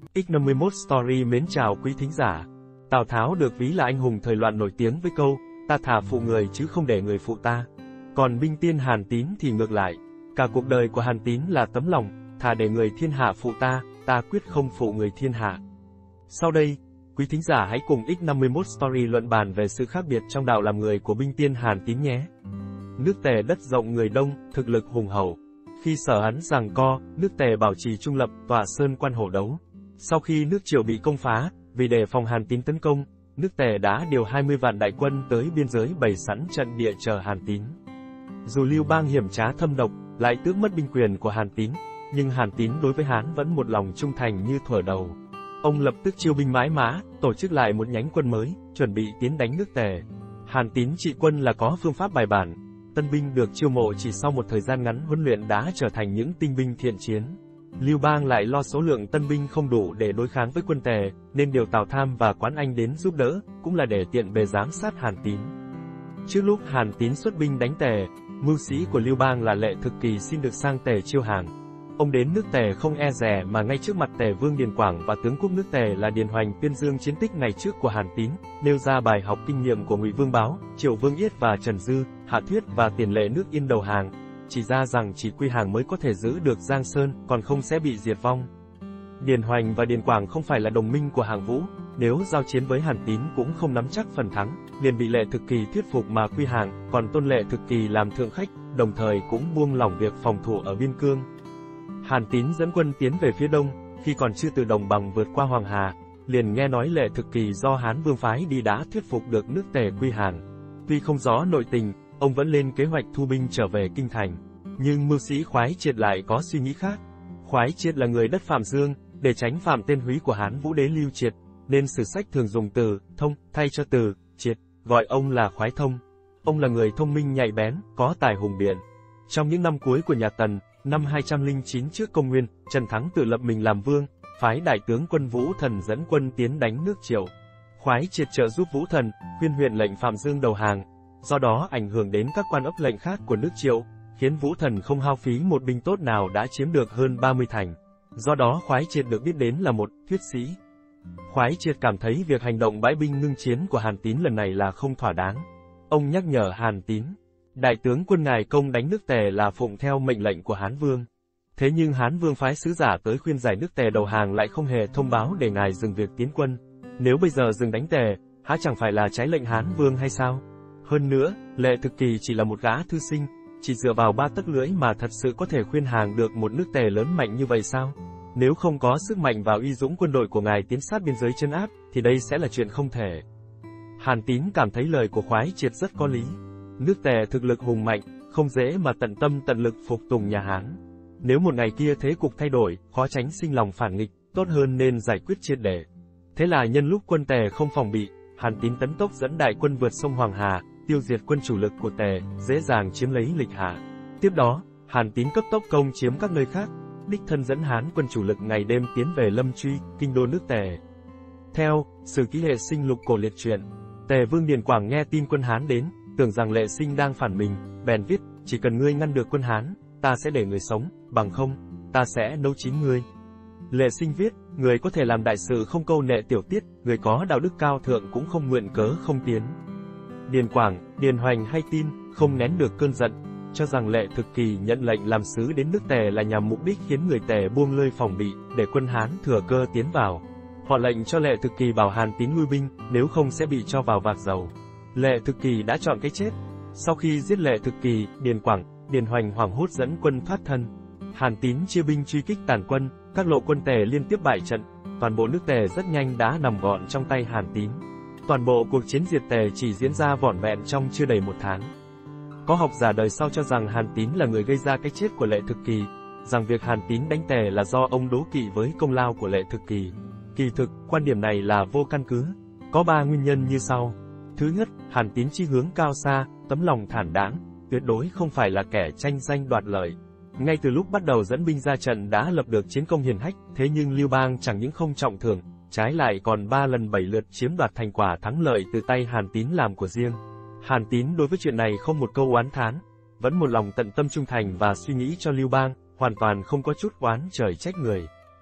X51 Story mến chào quý thính giả. Tào Tháo được ví là anh hùng thời loạn nổi tiếng với câu, ta thà phụ người chứ không để người phụ ta. Còn binh tiên Hàn Tín thì ngược lại, cả cuộc đời của Hàn Tín là tấm lòng, thà để người thiên hạ phụ ta, ta quyết không phụ người thiên hạ. Sau đây, quý thính giả hãy cùng X51 Story luận bàn về sự khác biệt trong đạo làm người của binh tiên Hàn Tín nhé. Nước Tề đất rộng người đông, thực lực hùng hậu. Khi Sở Hán giằng co, nước Tề bảo trì trung lập, tọa sơn quan hổ đấu. Sau khi nước Triệu bị công phá, vì đề phòng Hàn Tín tấn công, nước Tề đã điều 20 vạn đại quân tới biên giới bày sẵn trận địa chờ Hàn Tín. Dù Lưu Bang hiểm trá thâm độc, lại tước mất binh quyền của Hàn Tín, nhưng Hàn Tín đối với Hán vẫn một lòng trung thành như thuở đầu. Ông lập tức chiêu binh mãi mã, tổ chức lại một nhánh quân mới, chuẩn bị tiến đánh nước Tề. Hàn Tín trị quân là có phương pháp bài bản. Tân binh được chiêu mộ chỉ sau một thời gian ngắn huấn luyện đã trở thành những tinh binh thiện chiến. Lưu Bang lại lo số lượng tân binh không đủ để đối kháng với quân Tề, nên điều Tào Tham và Quán Anh đến giúp đỡ, cũng là để tiện bề giám sát Hàn Tín. Trước lúc Hàn Tín xuất binh đánh Tề, mưu sĩ của Lưu Bang là Lệ Thực Kỳ xin được sang Tề chiêu hàng. Ông đến nước Tề không e dè mà ngay trước mặt Tề Vương Điền Quảng và tướng quốc nước Tề là Điền Hoành tuyên dương chiến tích ngày trước của Hàn Tín, nêu ra bài học kinh nghiệm của Ngụy Vương Báo, Triệu Vương Yết và Trần Dư, Hạ Thuyết và tiền lệ nước Yên đầu hàng, chỉ ra rằng chỉ quy hàng mới có thể giữ được Giang Sơn, còn không sẽ bị diệt vong. Điền Hoành và Điền Quảng không phải là đồng minh của Hạng Vũ, nếu giao chiến với Hàn Tín cũng không nắm chắc phần thắng, liền bị Lệ Thực Kỳ thuyết phục mà quy hàng, còn tôn Lệ Thực Kỳ làm thượng khách, đồng thời cũng buông lỏng việc phòng thủ ở biên cương. Hàn Tín dẫn quân tiến về phía đông, khi còn chưa từ Đồng Bằng vượt qua Hoàng Hà, liền nghe nói Lệ Thực Kỳ do Hán Vương phái đi đã thuyết phục được nước Tề quy hàng. Tuy không rõ nội tình, ông vẫn lên kế hoạch thu binh trở về kinh thành. Nhưng mưu sĩ Khoái Triệt lại có suy nghĩ khác. Khoái Triệt là người đất Phạm Dương, để tránh phạm tên húy của Hán Vũ Đế Lưu Triệt, nên sử sách thường dùng từ thông thay cho từ triệt, gọi ông là Khoái Thông. Ông là người thông minh nhạy bén, có tài hùng biện. Trong những năm cuối của nhà Tần, năm 209 trước công nguyên, Trần Thắng tự lập mình làm vương, phái đại tướng quân Vũ Thần dẫn quân tiến đánh nước Triệu. Khoái Triệt trợ giúp Vũ Thần, khuyên huyện lệnh Phạm Dương đầu hàng, do đó ảnh hưởng đến các quan ấp lệnh khác của nước Triệu, khiến Vũ Thần không hao phí một binh tốt nào đã chiếm được hơn 30 thành. Do đó Khoái Triệt được biết đến là một thuyết sĩ. Khoái Triệt cảm thấy việc hành động bãi binh ngưng chiến của Hàn Tín lần này là không thỏa đáng. Ông nhắc nhở Hàn Tín, đại tướng quân ngài công đánh nước Tề là phụng theo mệnh lệnh của Hán Vương. Thế nhưng Hán Vương phái sứ giả tới khuyên giải nước Tề đầu hàng lại không hề thông báo để ngài dừng việc tiến quân. Nếu bây giờ dừng đánh Tề, há chẳng phải là trái lệnh Hán Vương hay sao? Hơn nữa, Lệ Thực Kỳ chỉ là một gã thư sinh, chỉ dựa vào 3 tấc lưỡi mà thật sự có thể khuyên hàng được một nước Tề lớn mạnh như vậy sao? Nếu không có sức mạnh và uy dũng quân đội của ngài tiến sát biên giới trấn áp, thì đây sẽ là chuyện không thể. Hàn Tín cảm thấy lời của Khoái Triệt rất có lý. Nước Tề thực lực hùng mạnh, không dễ mà tận tâm tận lực phục tùng nhà Hán. Nếu một ngày kia thế cục thay đổi, khó tránh sinh lòng phản nghịch, tốt hơn nên giải quyết triệt để. Thế là nhân lúc quân Tề không phòng bị, Hàn Tín tấn tốc dẫn đại quân vượt sông Hoàng Hà, tiêu diệt quân chủ lực của Tề, dễ dàng chiếm lấy Lịch Hà. Tiếp đó, Hàn Tín cấp tốc công chiếm các nơi khác, đích thân dẫn Hán quân chủ lực ngày đêm tiến về Lâm Truy, kinh đô nước Tề. Theo Sử Ký Hệ Sinh Lục Cổ liệt truyện, Tề Vương Điền Quảng nghe tin quân Hán đến, tưởng rằng Lệ Sinh đang phản mình, bèn viết, chỉ cần ngươi ngăn được quân Hán, ta sẽ để người sống, bằng không, ta sẽ nấu chín ngươi. Lệ Sinh viết, người có thể làm đại sự không câu nệ tiểu tiết, người có đạo đức cao thượng cũng không nguyện cớ không tiến. Điền Quảng, Điền Hoành hay tin, không nén được cơn giận, cho rằng Lệ Thực Kỳ nhận lệnh làm sứ đến nước Tề là nhằm mục đích khiến người Tề buông lơi phòng bị, để quân Hán thừa cơ tiến vào. Họ lệnh cho Lệ Thực Kỳ bảo Hàn Tín lui binh, nếu không sẽ bị cho vào vạc dầu. Lệ Thực Kỳ đã chọn cái chết. Sau khi giết Lệ Thực Kỳ, Điền Quảng, Điền Hoành hoảng hốt dẫn quân thoát thân. Hàn Tín chia binh truy kích tàn quân, các lộ quân Tề liên tiếp bại trận, toàn bộ nước Tề rất nhanh đã nằm gọn trong tay Hàn Tín. Toàn bộ cuộc chiến diệt Tề chỉ diễn ra vỏn vẹn trong chưa đầy 1 tháng. Có học giả đời sau cho rằng Hàn Tín là người gây ra cái chết của Lệ Thực Kỳ, rằng việc Hàn Tín đánh Tề là do ông đố kỵ với công lao của Lệ Thực Kỳ. Kỳ thực, quan điểm này là vô căn cứ. Có 3 nguyên nhân như sau. Thứ nhất, Hàn Tín chí hướng cao xa, tấm lòng thản đáng, tuyệt đối không phải là kẻ tranh danh đoạt lợi. Ngay từ lúc bắt đầu dẫn binh ra trận đã lập được chiến công hiển hách, thế nhưng Lưu Bang chẳng những không trọng thưởng, trái lại còn 3 lần 7 lượt chiếm đoạt thành quả thắng lợi từ tay Hàn Tín làm của riêng. Hàn Tín đối với chuyện này không một câu oán thán, vẫn một lòng tận tâm trung thành và suy nghĩ cho Lưu Bang, hoàn toàn không có chút oán trời trách người.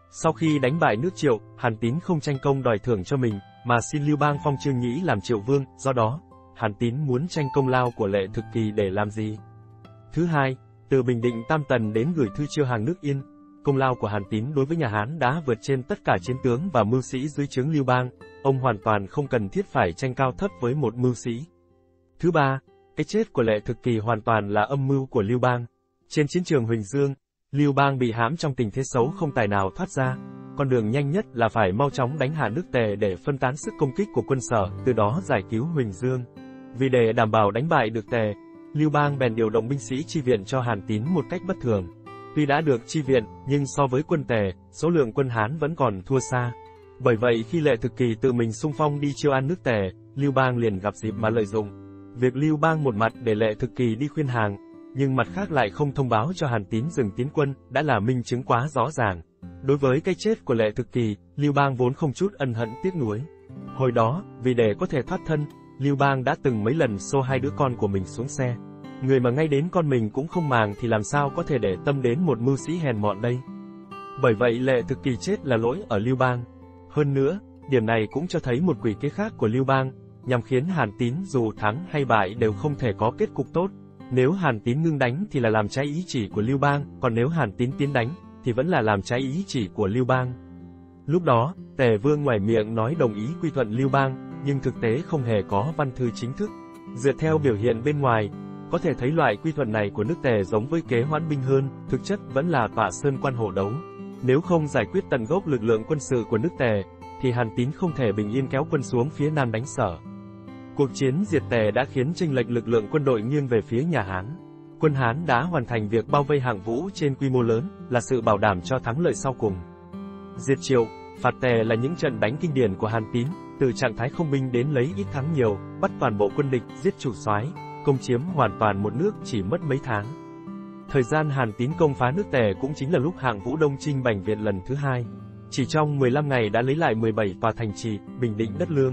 Sau khi đánh bại nước Triệu, Hàn Tín không tranh công đòi thưởng cho mình, mà xin Lưu Bang phong Trương Nhĩ làm Triệu Vương, do đó, Hàn Tín muốn tranh công lao của Lệ Thực Kỳ để làm gì? Thứ hai, từ Bình Định Tam Tần đến gửi thư chiêu hàng nước Yên, công lao của Hàn Tín đối với nhà Hán đã vượt trên tất cả chiến tướng và mưu sĩ dưới trướng Lưu Bang, ông hoàn toàn không cần thiết phải tranh cao thấp với một mưu sĩ. Thứ ba, cái chết của Lệ Thực Kỳ hoàn toàn là âm mưu của Lưu Bang. Trên chiến trường Huỳnh Dương, Lưu Bang bị hãm trong tình thế xấu không tài nào thoát ra. Con đường nhanh nhất là phải mau chóng đánh hạ nước Tề để phân tán sức công kích của quân Sở, từ đó giải cứu Huỳnh Dương. Vì để đảm bảo đánh bại được Tề, Lưu Bang bèn điều động binh sĩ chi viện cho Hàn Tín một cách bất thường. Tuy đã được chi viện, nhưng so với quân Tề, số lượng quân Hán vẫn còn thua xa. Bởi vậy khi Lệ Thực Kỳ tự mình xung phong đi chiêu an nước Tề, Lưu Bang liền gặp dịp mà lợi dụng. Việc Lưu Bang một mặt để Lệ Thực Kỳ đi khuyên hàng, nhưng mặt khác lại không thông báo cho Hàn Tín dừng tiến quân, đã là minh chứng quá rõ ràng. Đối với cái chết của Lệ Thực Kỳ, Lưu Bang vốn không chút ân hận tiếc nuối. Hồi đó, vì để có thể thoát thân, Lưu Bang đã từng mấy lần xô hai đứa con của mình xuống xe. Người mà ngay đến con mình cũng không màng thì làm sao có thể để tâm đến một mưu sĩ hèn mọn đây. Bởi vậy Lệ Thực Kỳ chết là lỗi ở Lưu Bang. Hơn nữa, điểm này cũng cho thấy một quỷ kế khác của Lưu Bang, nhằm khiến Hàn Tín dù thắng hay bại đều không thể có kết cục tốt. Nếu Hàn Tín ngưng đánh thì là làm trái ý chỉ của Lưu Bang, còn nếu Hàn Tín tiến đánh, thì vẫn là làm trái ý chỉ của Lưu Bang. Lúc đó, Tề Vương ngoài miệng nói đồng ý quy thuận Lưu Bang, nhưng thực tế không hề có văn thư chính thức. Dựa theo biểu hiện bên ngoài, có thể thấy loại quy thuận này của nước Tề giống với kế hoãn binh hơn, thực chất vẫn là tọa sơn quan hổ đấu. Nếu không giải quyết tận gốc lực lượng quân sự của nước Tề, thì Hàn Tín không thể bình yên kéo quân xuống phía Nam đánh Sở. Cuộc chiến diệt Tề đã khiến chênh lệch lực lượng quân đội nghiêng về phía nhà Hán. Quân Hán đã hoàn thành việc bao vây Hạng Vũ trên quy mô lớn, là sự bảo đảm cho thắng lợi sau cùng. Diệt Triệu, phạt Tề là những trận đánh kinh điển của Hàn Tín, từ trạng thái không binh đến lấy ít thắng nhiều, bắt toàn bộ quân địch, giết chủ soái, công chiếm hoàn toàn một nước chỉ mất mấy tháng. Thời gian Hàn Tín công phá nước Tề cũng chính là lúc Hạng Vũ đông chinh Bành Viện lần thứ hai. Chỉ trong 15 ngày đã lấy lại 17 tòa thành trì, bình định đất Lương.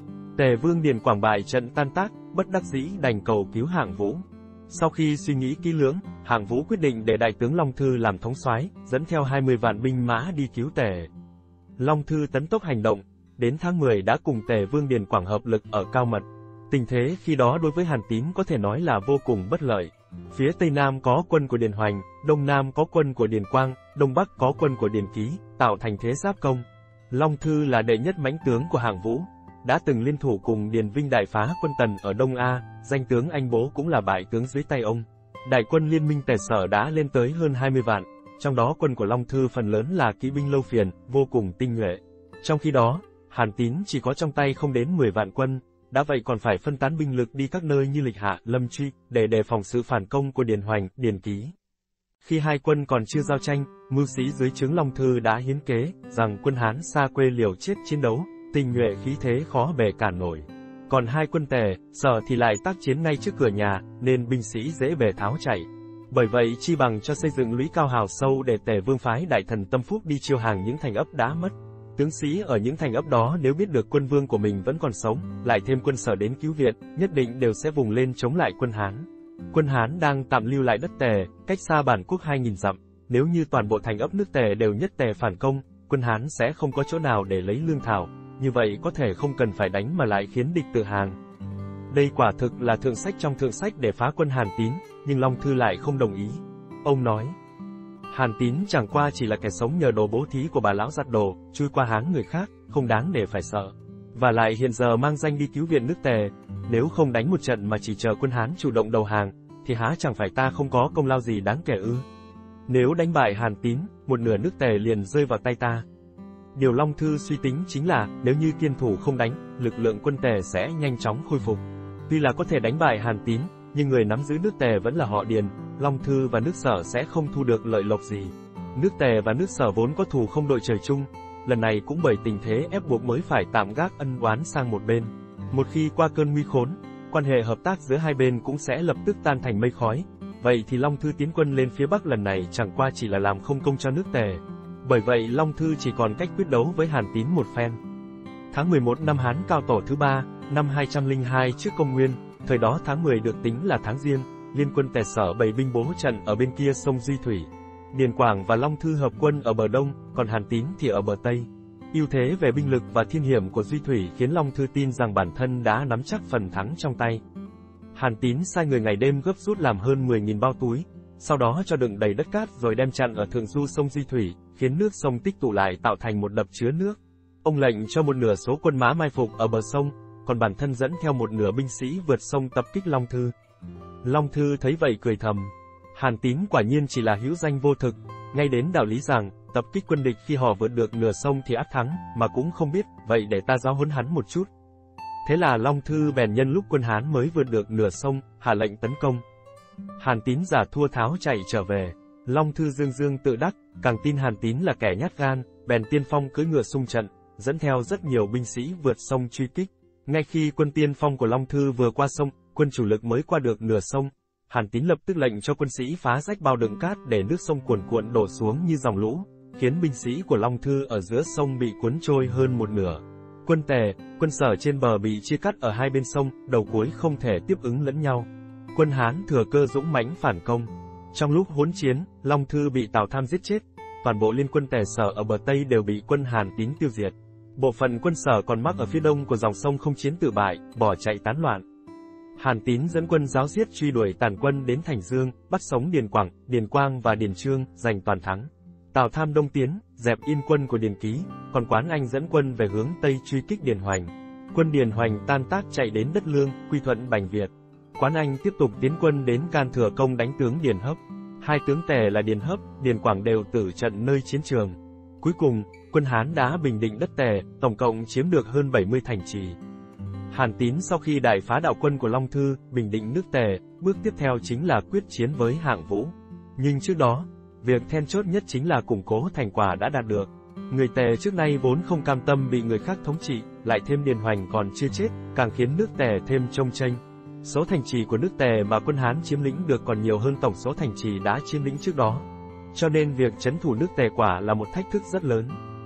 Tề Vương Điền Quảng bại trận tan tác, bất đắc dĩ đành cầu cứu Hạng Vũ. Sau khi suy nghĩ kỹ lưỡng, Hạng Vũ quyết định để đại tướng Long Thư làm thống soái, dẫn theo 20 vạn binh mã đi cứu Tề. Long Thư tấn tốc hành động, đến tháng 10 đã cùng Tề Vương Điền Quảng hợp lực ở Cao Mật. Tình thế khi đó đối với Hàn Tín có thể nói là vô cùng bất lợi. Phía Tây Nam có quân của Điền Hoành, Đông Nam có quân của Điền Quang, Đông Bắc có quân của Điền Ký, tạo thành thế giáp công. Long Thư là đệ nhất mãnh tướng của Hạng Vũ, đã từng liên thủ cùng Điền Vinh đại phá quân Tần ở Đông A, danh tướng anh bố cũng là bại tướng dưới tay ông. Đại quân liên minh Tề Sở đã lên tới hơn 20 vạn, trong đó quân của Long Thư phần lớn là kỵ binh lâu phiền, vô cùng tinh nhuệ. Trong khi đó, Hàn Tín chỉ có trong tay không đến 10 vạn quân, đã vậy còn phải phân tán binh lực đi các nơi như Lịch Hạ, Lâm Truy, để đề phòng sự phản công của Điền Hoành, Điền Ký. Khi hai quân còn chưa giao tranh, mưu sĩ dưới trướng Long Thư đã hiến kế, rằng quân Hán xa quê liều chết chiến đấu, tinh nhuệ khí thế khó bề cản nổi. Còn hai quân Tề, Sở thì lại tác chiến ngay trước cửa nhà, nên binh sĩ dễ bề tháo chạy. Bởi vậy chi bằng cho xây dựng lũy cao hào sâu để Tề Vương phái đại thần Tâm Phúc đi chiêu hàng những thành ấp đã mất. Tướng sĩ ở những thành ấp đó nếu biết được quân vương của mình vẫn còn sống, lại thêm quân Sở đến cứu viện, nhất định đều sẽ vùng lên chống lại quân Hán. Quân Hán đang tạm lưu lại đất Tề, cách xa bản quốc 2.000 dặm. Nếu như toàn bộ thành ấp nước Tề đều nhất Tề phản công, quân Hán sẽ không có chỗ nào để lấy lương thảo. Như vậy có thể không cần phải đánh mà lại khiến địch tự hàng. Đây quả thực là thượng sách trong thượng sách để phá quân Hàn Tín, nhưng Long Thư lại không đồng ý. Ông nói, Hàn Tín chẳng qua chỉ là kẻ sống nhờ đồ bố thí của bà lão giặt đồ, chui qua háng người khác, không đáng để phải sợ. Và lại hiện giờ mang danh đi cứu viện nước Tề, nếu không đánh một trận mà chỉ chờ quân Hán chủ động đầu hàng, thì há chẳng phải ta không có công lao gì đáng kể ư? Nếu đánh bại Hàn Tín, một nửa nước Tề liền rơi vào tay ta. Điều Long Thư suy tính chính là, nếu như kiên thủ không đánh, lực lượng quân Tề sẽ nhanh chóng khôi phục. Tuy là có thể đánh bại Hàn Tín, nhưng người nắm giữ nước Tề vẫn là họ Điền, Long Thư và nước Sở sẽ không thu được lợi lộc gì. Nước Tề và nước Sở vốn có thù không đội trời chung, lần này cũng bởi tình thế ép buộc mới phải tạm gác ân oán sang một bên. Một khi qua cơn nguy khốn, quan hệ hợp tác giữa hai bên cũng sẽ lập tức tan thành mây khói. Vậy thì Long Thư tiến quân lên phía Bắc lần này chẳng qua chỉ là làm không công cho nước Tề. Bởi vậy Long Thư chỉ còn cách quyết đấu với Hàn Tín một phen. Tháng 11 năm Hán Cao Tổ thứ 3, năm 202 trước công nguyên, thời đó tháng 10 được tính là tháng Giêng, liên quân Tề Sở bày binh bố trận ở bên kia sông Duy Thủy. Điền Quảng và Long Thư hợp quân ở bờ đông, còn Hàn Tín thì ở bờ tây. Ưu thế về binh lực và thiên hiểm của Duy Thủy khiến Long Thư tin rằng bản thân đã nắm chắc phần thắng trong tay. Hàn Tín sai người ngày đêm gấp rút làm hơn 10.000 bao túi, sau đó cho đựng đầy đất cát rồi đem chặn ở thượng du sông Duy Thủy, khiến nước sông tích tụ lại tạo thành một đập chứa nước. Ông lệnh cho một nửa số quân mã mai phục ở bờ sông, còn bản thân dẫn theo một nửa binh sĩ vượt sông tập kích Long Thư. Long Thư thấy vậy cười thầm. Hàn Tín quả nhiên chỉ là hữu danh vô thực, ngay đến đạo lý rằng, tập kích quân địch khi họ vượt được nửa sông thì ắt thắng, mà cũng không biết, vậy để ta giáo huấn hắn một chút. Thế là Long Thư bèn nhân lúc quân Hán mới vượt được nửa sông, hạ lệnh tấn công. Hàn Tín giả thua tháo chạy trở về. Long Thư dương dương tự đắc, càng tin Hàn Tín là kẻ nhát gan, bèn tiên phong cưỡi ngựa xung trận, dẫn theo rất nhiều binh sĩ vượt sông truy kích. Ngay khi quân tiên phong của Long Thư vừa qua sông, quân chủ lực mới qua được nửa sông, Hàn Tín lập tức lệnh cho quân sĩ phá rách bao đựng cát để nước sông cuồn cuộn đổ xuống như dòng lũ, khiến binh sĩ của Long Thư ở giữa sông bị cuốn trôi hơn một nửa. Quân Tề, quân Sở trên bờ bị chia cắt ở hai bên sông, đầu cuối không thể tiếp ứng lẫn nhau. Quân Hán thừa cơ dũng mãnh phản công. Trong lúc hỗn chiến, Long Thư bị Tào Tham giết chết, toàn bộ liên quân Tề Sở ở bờ Tây đều bị quân Hàn Tín tiêu diệt. Bộ phận quân Sở còn mắc ở phía đông của dòng sông không chiến tự bại, bỏ chạy tán loạn. Hàn Tín dẫn quân giáo giết truy đuổi tàn quân đến Thành Dương, bắt sống Điền Quảng, Điền Quang và Điền Trương, giành toàn thắng. Tào Tham đông tiến, dẹp yên quân của Điền Ký, còn Quán Anh dẫn quân về hướng Tây truy kích Điền Hoành. Quân Điền Hoành tan tác chạy đến đất Lương, quy thuận Bành Việt. Quán Anh tiếp tục tiến quân đến Can Thừa Công đánh tướng Điền Hấp. Hai tướng Tề là Điền Hấp, Điền Quảng đều tử trận nơi chiến trường. Cuối cùng, quân Hán đã bình định đất Tề, tổng cộng chiếm được hơn 70 thành trì. Hàn Tín sau khi đại phá đạo quân của Long Thư, bình định nước Tề, bước tiếp theo chính là quyết chiến với Hạng Vũ. Nhưng trước đó, việc then chốt nhất chính là củng cố thành quả đã đạt được. Người Tề trước nay vốn không cam tâm bị người khác thống trị, lại thêm Điền Hoành còn chưa chết, càng khiến nước Tề thêm chông chênh. Số thành trì của nước Tề mà quân Hán chiếm lĩnh được còn nhiều hơn tổng số thành trì đã chiếm lĩnh trước đó. Cho nên việc trấn thủ nước Tề quả là một thách thức rất lớn.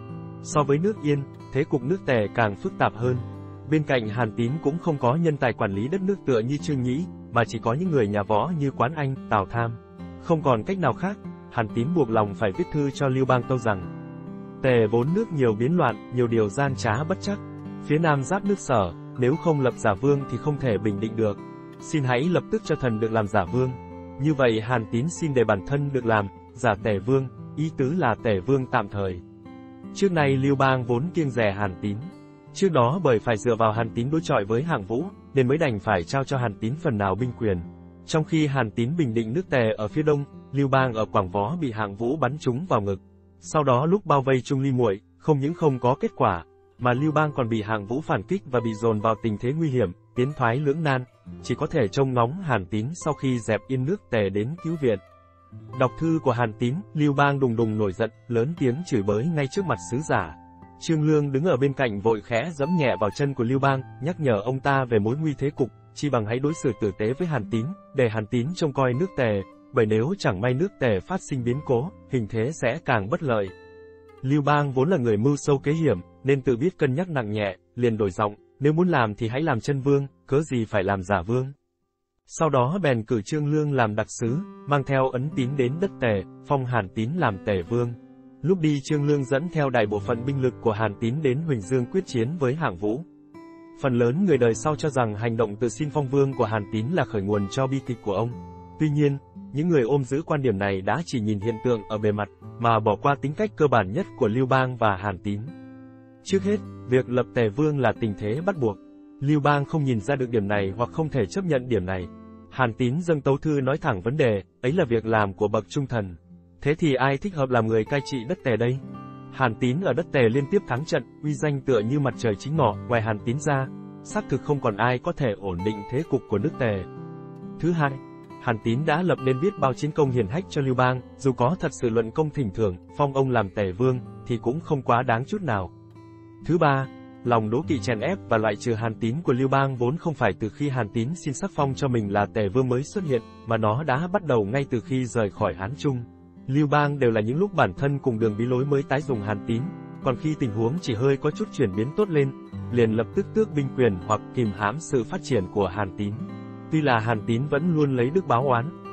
So với nước Yên, thế cục nước Tề càng phức tạp hơn. Bên cạnh Hàn Tín cũng không có nhân tài quản lý đất nước tựa như Trương Nhĩ, mà chỉ có những người nhà võ như Quán Anh, Tào Tham. Không còn cách nào khác, Hàn Tín buộc lòng phải viết thư cho Lưu Bang tâu rằng: Tề vốn nước nhiều biến loạn, nhiều điều gian trá bất chắc. Phía nam giáp nước Sở, nếu không lập giả vương thì không thể bình định được. Xin hãy lập tức cho thần được làm giả vương. Như vậy Hàn Tín xin để bản thân được làm giả Tề vương, ý tứ là Tề vương tạm thời. Trước nay Lưu Bang vốn kiêng dè Hàn Tín. Trước đó bởi phải dựa vào Hàn Tín đối chọi với Hạng Vũ, nên mới đành phải trao cho Hàn Tín phần nào binh quyền. Trong khi Hàn Tín bình định nước Tề ở phía đông, Lưu Bang ở Quảng Võ bị Hạng Vũ bắn trúng vào ngực. Sau đó lúc bao vây Trung Ly Muội, không những không có kết quả, mà Lưu Bang còn bị Hạng Vũ phản kích và bị dồn vào tình thế nguy hiểm, tiến thoái lưỡng nan, chỉ có thể trông ngóng Hàn Tín sau khi dẹp yên nước Tề đến cứu viện. Đọc thư của Hàn Tín, Lưu Bang đùng đùng nổi giận, lớn tiếng chửi bới ngay trước mặt sứ giả. Trương Lương đứng ở bên cạnh vội khẽ giẫm nhẹ vào chân của Lưu Bang, nhắc nhở ông ta về mối nguy thế cục, chi bằng hãy đối xử tử tế với Hàn Tín, để Hàn Tín trông coi nước Tề, bởi nếu chẳng may nước Tề phát sinh biến cố, hình thế sẽ càng bất lợi. Lưu Bang vốn là người mưu sâu kế hiểm, nên tự biết cân nhắc nặng nhẹ, liền đổi giọng, nếu muốn làm thì hãy làm chân vương, cớ gì phải làm giả vương. Sau đó bèn cử Trương Lương làm đặc sứ, mang theo ấn tín đến đất Tề, phong Hàn Tín làm Tề vương. Lúc đi Trương Lương dẫn theo đại bộ phận binh lực của Hàn Tín đến Huỳnh Dương quyết chiến với Hạng Vũ. Phần lớn người đời sau cho rằng hành động tự xin phong vương của Hàn Tín là khởi nguồn cho bi kịch của ông. Tuy nhiên, những người ôm giữ quan điểm này đã chỉ nhìn hiện tượng ở bề mặt, mà bỏ qua tính cách cơ bản nhất của Lưu Bang và Hàn Tín. Trước hết, việc lập Tề vương là tình thế bắt buộc. Lưu Bang không nhìn ra được điểm này hoặc không thể chấp nhận điểm này. Hàn Tín dâng tấu thư nói thẳng vấn đề, ấy là việc làm của bậc trung thần. Thế thì ai thích hợp làm người cai trị đất Tề đây? Hàn Tín ở đất Tề liên tiếp thắng trận, uy danh tựa như mặt trời chính ngọ, ngoài Hàn Tín ra, xác thực không còn ai có thể ổn định thế cục của nước Tề. Thứ hai, Hàn Tín đã lập nên biết bao chiến công hiển hách cho Lưu Bang, dù có thật sự luận công thỉnh thưởng, phong ông làm Tề vương, thì cũng không quá đáng chút nào. Thứ ba, lòng đố kỵ chèn ép và loại trừ Hàn Tín của Lưu Bang vốn không phải từ khi Hàn Tín xin sắc phong cho mình là Tề vương mới xuất hiện, mà nó đã bắt đầu ngay từ khi rời khỏi Hán Trung. Lưu Bang đều là những lúc bản thân cùng đường bí lối mới tái dùng Hàn Tín, còn khi tình huống chỉ hơi có chút chuyển biến tốt lên, liền lập tức tước binh quyền hoặc kìm hãm sự phát triển của Hàn Tín. Tuy là Hàn Tín vẫn luôn lấy đức báo oán,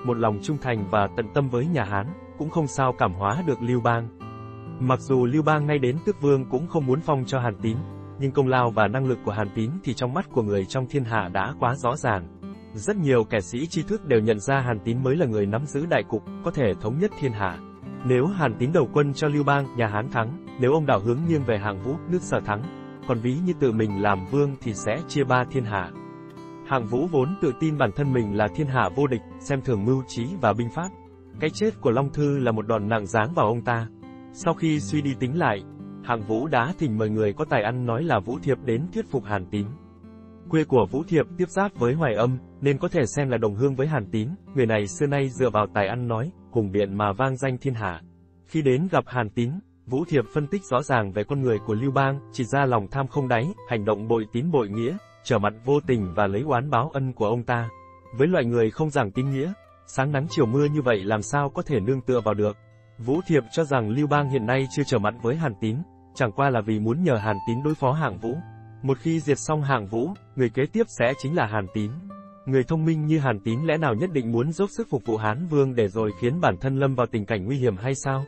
một lòng trung thành và tận tâm với nhà Hán, cũng không sao cảm hóa được Lưu Bang. Mặc dù Lưu Bang ngay đến tước vương cũng không muốn phong cho Hàn Tín, nhưng công lao và năng lực của Hàn Tín thì trong mắt của người trong thiên hạ đã quá rõ ràng. Rất nhiều kẻ sĩ tri thức đều nhận ra Hàn Tín mới là người nắm giữ đại cục, có thể thống nhất thiên hạ. Nếu Hàn Tín đầu quân cho Lưu Bang, nhà Hán thắng, nếu ông đảo hướng nghiêng về Hạng Vũ, nước Sở thắng, còn ví như tự mình làm vương thì sẽ chia ba thiên hạ. Hạng Vũ vốn tự tin bản thân mình là thiên hạ vô địch, xem thường mưu trí và binh pháp. Cái chết của Long Thư là một đòn nặng giáng vào ông ta. Sau khi suy đi tính lại, Hạng Vũ đã thỉnh mời người có tài ăn nói là Vũ Thiệp đến thuyết phục Hàn Tín. Quê của Vũ Thiệp tiếp giáp với Hoài Âm, nên có thể xem là đồng hương với Hàn Tín, người này xưa nay dựa vào tài ăn nói, hùng biện mà vang danh thiên hạ. Khi đến gặp Hàn Tín, Vũ Thiệp phân tích rõ ràng về con người của Lưu Bang, chỉ ra lòng tham không đáy, hành động bội tín bội nghĩa, trở mặt vô tình và lấy oán báo ân của ông ta. Với loại người không giảng tín nghĩa, sáng nắng chiều mưa như vậy làm sao có thể nương tựa vào được. Vũ Thiệp cho rằng Lưu Bang hiện nay chưa trở mặt với Hàn Tín, chẳng qua là vì muốn nhờ Hàn Tín đối phó Hạng Vũ. Một khi diệt xong Hạng Vũ, người kế tiếp sẽ chính là Hàn Tín. Người thông minh như Hàn Tín lẽ nào nhất định muốn dốc sức phục vụ Hán Vương để rồi khiến bản thân lâm vào tình cảnh nguy hiểm hay sao?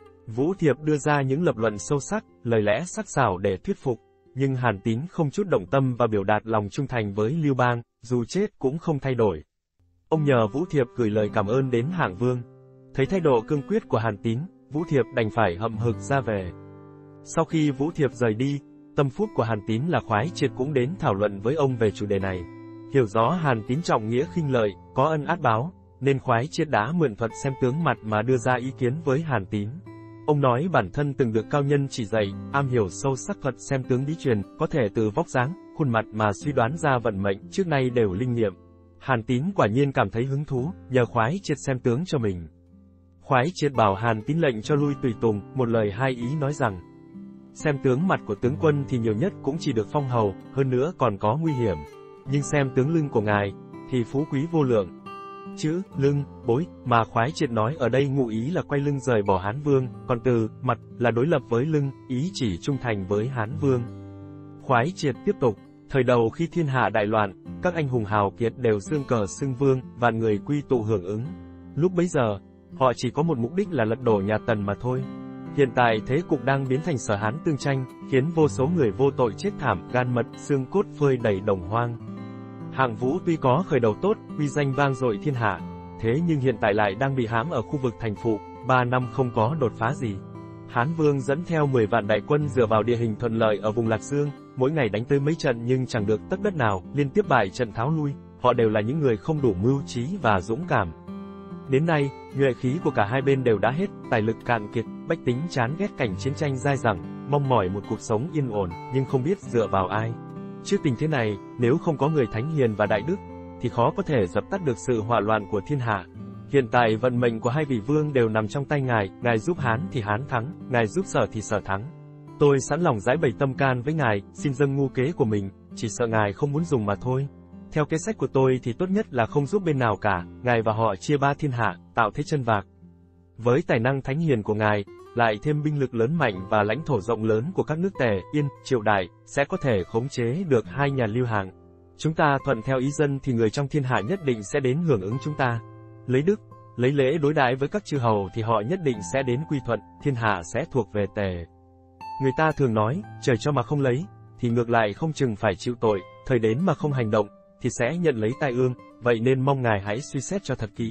Vũ Thiệp đưa ra những lập luận sâu sắc, lời lẽ sắc sảo để thuyết phục, nhưng Hàn Tín không chút động tâm và biểu đạt lòng trung thành với Lưu Bang, dù chết cũng không thay đổi. Ông nhờ Vũ Thiệp gửi lời cảm ơn đến Hạng Vương. Thấy thái độ cương quyết của Hàn Tín, Vũ Thiệp đành phải hậm hực ra về. Sau khi Vũ Thiệp rời đi, tâm phúc của Hàn Tín là Khoái Triệt cũng đến thảo luận với ông về chủ đề này. Hiểu rõ Hàn Tín trọng nghĩa khinh lợi, có ân át báo, nên Khoái Triệt đã mượn thuật xem tướng mặt mà đưa ra ý kiến với Hàn Tín. Ông nói bản thân từng được cao nhân chỉ dạy, am hiểu sâu sắc thuật xem tướng bí truyền, có thể từ vóc dáng, khuôn mặt mà suy đoán ra vận mệnh, trước nay đều linh nghiệm. Hàn Tín quả nhiên cảm thấy hứng thú, nhờ Khoái Triệt xem tướng cho mình. Khoái Triệt bảo Hàn Tín lệnh cho lui tùy tùng, một lời hai ý nói rằng, xem tướng mặt của tướng quân thì nhiều nhất cũng chỉ được phong hầu, hơn nữa còn có nguy hiểm. Nhưng xem tướng lưng của ngài, thì phú quý vô lượng. Chữ, lưng, bối, mà Khoái Triệt nói ở đây ngụ ý là quay lưng rời bỏ Hán Vương, còn từ, mặt, là đối lập với lưng, ý chỉ trung thành với Hán Vương. Khoái Triệt tiếp tục, thời đầu khi thiên hạ đại loạn, các anh hùng hào kiệt đều dương cờ xưng vương, vạn người quy tụ hưởng ứng. Lúc bấy giờ, họ chỉ có một mục đích là lật đổ nhà Tần mà thôi. Hiện tại thế cục đang biến thành Sở Hán tương tranh, khiến vô số người vô tội chết thảm, gan mật, xương cốt phơi đầy đồng hoang. Hạng Vũ tuy có khởi đầu tốt, uy danh vang dội thiên hạ, thế nhưng hiện tại lại đang bị hãm ở khu vực thành phụ, 3 năm không có đột phá gì. Hán Vương dẫn theo 10 vạn đại quân dựa vào địa hình thuận lợi ở vùng Lạc Dương, mỗi ngày đánh tới mấy trận nhưng chẳng được tấc đất nào, liên tiếp bại trận tháo lui, họ đều là những người không đủ mưu trí và dũng cảm. Đến nay, nhuệ khí của cả hai bên đều đã hết, tài lực cạn kiệt, bách tính chán ghét cảnh chiến tranh dai dẳng, mong mỏi một cuộc sống yên ổn, nhưng không biết dựa vào ai. Trước tình thế này, nếu không có người thánh hiền và đại đức, thì khó có thể dập tắt được sự hỏa loạn của thiên hạ. Hiện tại vận mệnh của hai vị vương đều nằm trong tay ngài giúp Hán thì Hán thắng, ngài giúp Sở thì Sở thắng. Tôi sẵn lòng giải bày tâm can với ngài, xin dâng mưu kế của mình, chỉ sợ ngài không muốn dùng mà thôi. Theo kế sách của tôi thì tốt nhất là không giúp bên nào cả, ngài và họ chia ba thiên hạ, tạo thế chân vạc. Với tài năng thánh hiền của ngài, lại thêm binh lực lớn mạnh và lãnh thổ rộng lớn của các nước Tề, Yên, Triệu Đại, sẽ có thể khống chế được hai nhà Lưu Hạng. Chúng ta thuận theo ý dân thì người trong thiên hạ nhất định sẽ đến hưởng ứng chúng ta. Lấy đức, lấy lễ đối đãi với các chư hầu thì họ nhất định sẽ đến quy thuận, thiên hạ sẽ thuộc về Tề. Người ta thường nói, trời cho mà không lấy, thì ngược lại không chừng phải chịu tội, thời đến mà không hành động, thì sẽ nhận lấy tai ương, vậy nên mong ngài hãy suy xét cho thật kỹ.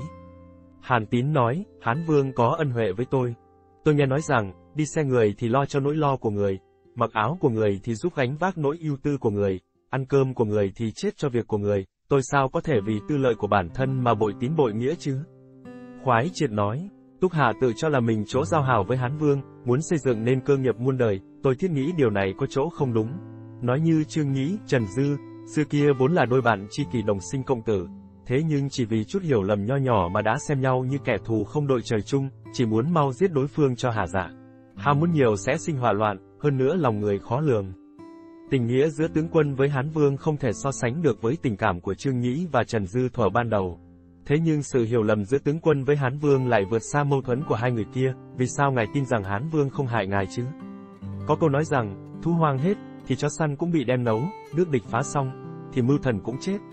Hàn Tín nói, Hán Vương có ân huệ với tôi. Tôi nghe nói rằng, đi xe người thì lo cho nỗi lo của người, mặc áo của người thì giúp gánh vác nỗi ưu tư của người, ăn cơm của người thì chết cho việc của người, tôi sao có thể vì tư lợi của bản thân mà bội tín bội nghĩa chứ? Khoái Triệt nói, Túc Hạ tự cho là mình chỗ giao hảo với Hán Vương, muốn xây dựng nên cơ nghiệp muôn đời, tôi thiết nghĩ điều này có chỗ không đúng. Nói như Trương Nhĩ, Trần Dư, xưa kia vốn là đôi bạn tri kỷ đồng sinh cộng tử, thế nhưng chỉ vì chút hiểu lầm nho nhỏ mà đã xem nhau như kẻ thù không đội trời chung, chỉ muốn mau giết đối phương cho hả dạ. Ham muốn nhiều sẽ sinh hỏa loạn, hơn nữa lòng người khó lường. Tình nghĩa giữa tướng quân với Hán Vương không thể so sánh được với tình cảm của Trương Nhĩ và Trần Dư thuở ban đầu. Thế nhưng sự hiểu lầm giữa tướng quân với Hán Vương lại vượt xa mâu thuẫn của hai người kia, vì sao ngài tin rằng Hán Vương không hại ngài chứ? Có câu nói rằng, thu hoang hết, thì chó săn cũng bị đem nấu, nước địch phá xong, thì mưu thần cũng chết.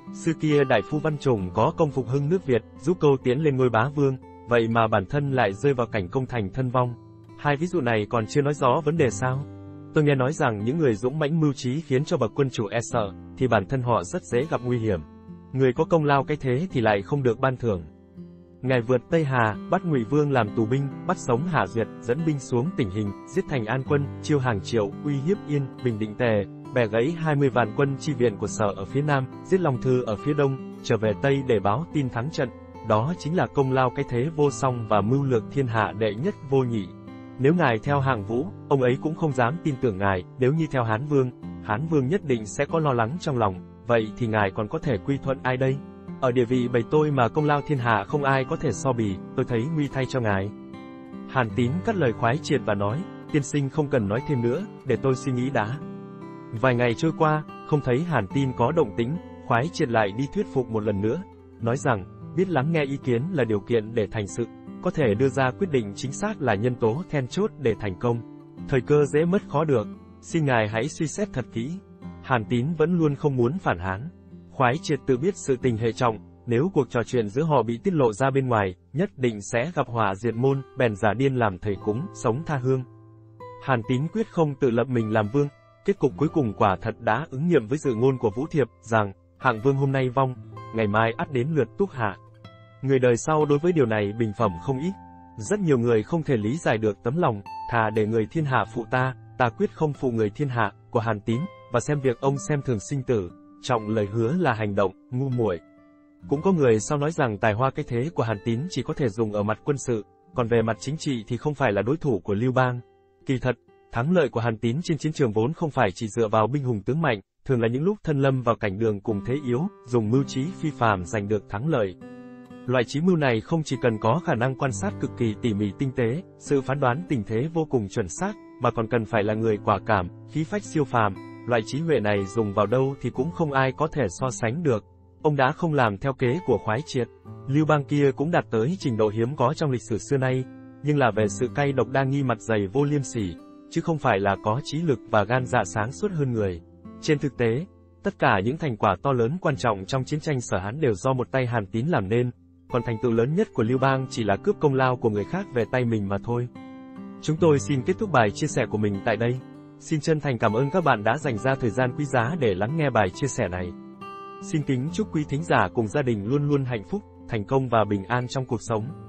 Xưa kia đại phu Văn Trùng có công phục hưng nước Việt, giúp Câu tiến lên ngôi bá vương, vậy mà bản thân lại rơi vào cảnh công thành thân vong. Hai ví dụ này còn chưa nói rõ vấn đề sao? Tôi nghe nói rằng những người dũng mãnh mưu trí khiến cho bậc quân chủ e sợ, thì bản thân họ rất dễ gặp nguy hiểm. Người có công lao cái thế thì lại không được ban thưởng. Ngài vượt Tây Hà, bắt Ngụy Vương làm tù binh, bắt sống Hạ Duyệt, dẫn binh xuống Tỉnh Hình, giết Thành An quân, chiêu hàng Triệu, uy hiếp Yên, Bình Định Tề, bẻ gãy 20 vạn quân chi viện của Sở ở phía Nam, giết Long Thư ở phía Đông, trở về Tây để báo tin thắng trận. Đó chính là công lao cái thế vô song và mưu lược thiên hạ đệ nhất vô nhị. Nếu ngài theo Hạng Vũ, ông ấy cũng không dám tin tưởng ngài, nếu như theo Hán Vương nhất định sẽ có lo lắng trong lòng, vậy thì ngài còn có thể quy thuận ai đây? Ở địa vị bầy tôi mà công lao thiên hạ không ai có thể so bì, tôi thấy nguy thay cho ngài. Hàn Tín cắt lời Khoái Triệt và nói, tiên sinh không cần nói thêm nữa, để tôi suy nghĩ đã. Vài ngày trôi qua, không thấy Hàn Tín có động tĩnh, Khoái Triệt lại đi thuyết phục một lần nữa, nói rằng, biết lắng nghe ý kiến là điều kiện để thành sự, có thể đưa ra quyết định chính xác là nhân tố then chốt để thành công. Thời cơ dễ mất khó được, xin ngài hãy suy xét thật kỹ. Hàn Tín vẫn luôn không muốn phản Hán. Khoái Triệt tự biết sự tình hệ trọng, nếu cuộc trò chuyện giữa họ bị tiết lộ ra bên ngoài, nhất định sẽ gặp họa diệt môn, bèn giả điên làm thầy cúng, sống tha hương. Hàn Tín quyết không tự lập mình làm vương, kết cục cuối cùng quả thật đã ứng nghiệm với dự ngôn của Vũ Thiệp, rằng, Hạng Vương hôm nay vong, ngày mai ắt đến lượt Túc Hạ. Người đời sau đối với điều này bình phẩm không ít. Rất nhiều người không thể lý giải được tấm lòng, thà để người thiên hạ phụ ta quyết không phụ người thiên hạ, của Hàn Tín, và xem việc ông xem thường sinh tử, trọng lời hứa là hành động, ngu muội. Cũng có người sau nói rằng tài hoa cái thế của Hàn Tín chỉ có thể dùng ở mặt quân sự, còn về mặt chính trị thì không phải là đối thủ của Lưu Bang. Kỳ thật, thắng lợi của Hàn Tín trên chiến trường vốn không phải chỉ dựa vào binh hùng tướng mạnh, thường là những lúc thân lâm vào cảnh đường cùng thế yếu, dùng mưu trí phi phàm giành được thắng lợi. Loại trí mưu này không chỉ cần có khả năng quan sát cực kỳ tỉ mỉ tinh tế, sự phán đoán tình thế vô cùng chuẩn xác, mà còn cần phải là người quả cảm, khí phách siêu phàm. Loại trí huệ này dùng vào đâu thì cũng không ai có thể so sánh được. Ông đã không làm theo kế của Khoái Triệt. Lưu Bang kia cũng đạt tới trình độ hiếm có trong lịch sử xưa nay, nhưng là về sự cay độc đa nghi mặt dày vô liêm sỉ, chứ không phải là có trí lực và gan dạ sáng suốt hơn người. Trên thực tế, tất cả những thành quả to lớn quan trọng trong chiến tranh Sở Hán đều do một tay Hàn Tín làm nên, còn thành tựu lớn nhất của Lưu Bang chỉ là cướp công lao của người khác về tay mình mà thôi. Chúng tôi xin kết thúc bài chia sẻ của mình tại đây. Xin chân thành cảm ơn các bạn đã dành ra thời gian quý giá để lắng nghe bài chia sẻ này. Xin kính chúc quý thính giả cùng gia đình luôn luôn hạnh phúc, thành công và bình an trong cuộc sống.